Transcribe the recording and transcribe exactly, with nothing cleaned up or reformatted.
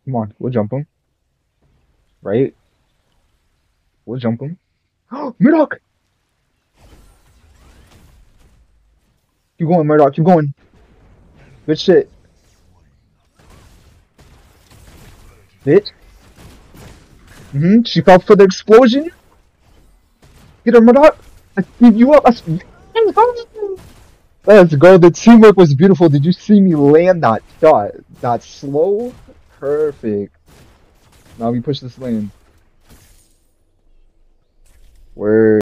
Come on, we'll jump him. Right? We'll jump him. Murdoch! Keep going, Murdoch. Keep going. Good shit. Bitch. Mm-hmm. She fell for the explosion. Get her, Murdoch. I speed you up. I speed. Let's go. The teamwork was beautiful. Did you see me land that shot? That slow? Perfect. Now we push this lane. Word.